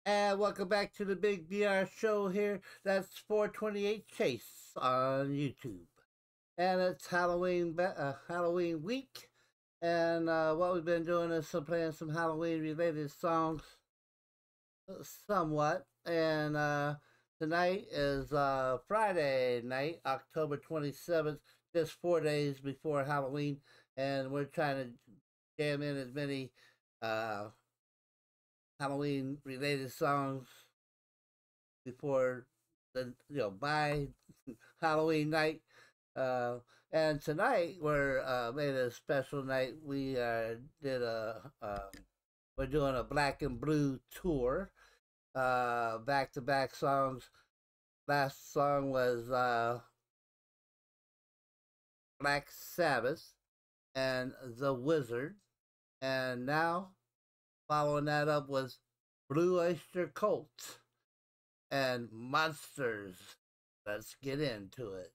And welcome back to the Big BR show here. That's 428 Chase on YouTube. And it's Halloween week. And what we've been doing is playing some Halloween related songs somewhat. And tonight is Friday night, October 27th, just 4 days before Halloween. And we're trying to jam in as many uh, Halloween related songs before by Halloween night. Uh, and tonight we're made a special night. We did we're doing a Black and Blue tour, back to back songs. Last song was Black Sabbath and The Wizard, and now following that up was Blue Oyster Cult and Monsters. Let's get into it.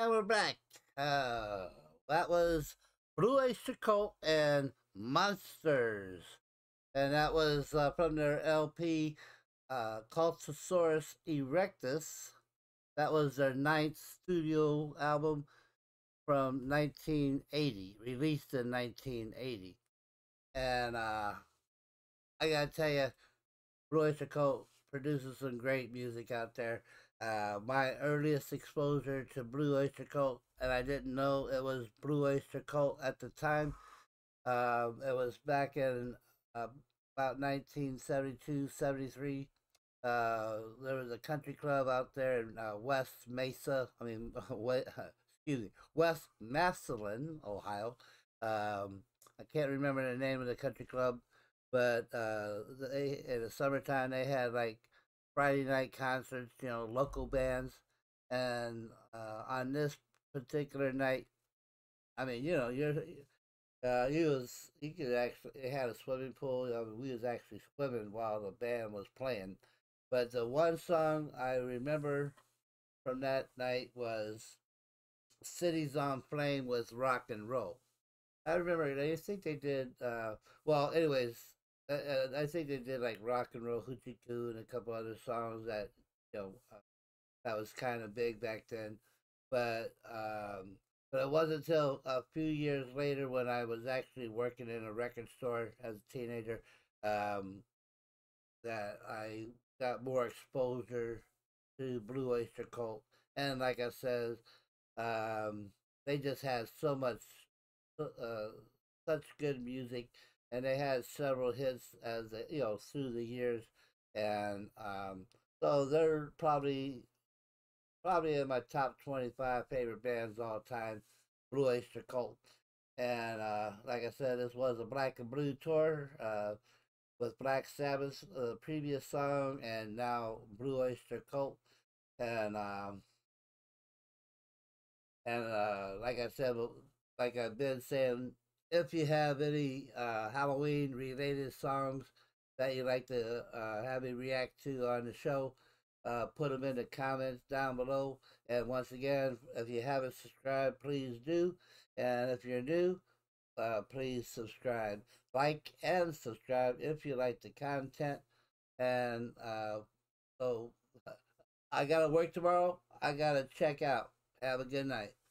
And we're back. That was Blue Oyster Cult and Monsters. And that was from their LP, Cultosaurus Erectus. That was their ninth studio album from 1980, released in 1980. And I gotta tell you, Blue Oyster Cult produces some great music out there. My earliest exposure to Blue Oyster Cult, and I didn't know it was Blue Oyster Cult at the time. It was back in uh, about 1972, 73. There was a country club out there in West Mesa. I mean, excuse me, West Massillon, Ohio. I can't remember the name of the country club, but in the summertime they had like Friday night concerts, you know, local bands, and on this particular night, I mean, you know, you could actually it had a swimming pool. I mean, we was actually swimming while the band was playing. But the one song I remember from that night was "Cities on Flame" with rock and roll. I remember. I think they did. Well, anyways, I think they did like rock and roll hoochie coo and a couple other songs that you know that was kind of big back then. But it wasn't until a few years later when I was actually working in a record store as a teenager um, that I got more exposure to Blue Oyster Cult. And like I said, um, they just had so much, uh, such good music, and they had several hits as you know through the years, and so they're probably in my top 25 favorite bands all time, Blue Oyster Cult. And like I said, this was a Black and Blue tour with Black Sabbath's previous song, and now Blue Oyster Cult. And like I said, like I've been saying, if you have any Halloween related songs that you'd like to have me react to on the show, put them in the comments down below. And once again, if you haven't subscribed, please do. And if you're new, please subscribe, like, and subscribe if you like the content. And so I gotta work tomorrow. I gotta check out. Have a good night.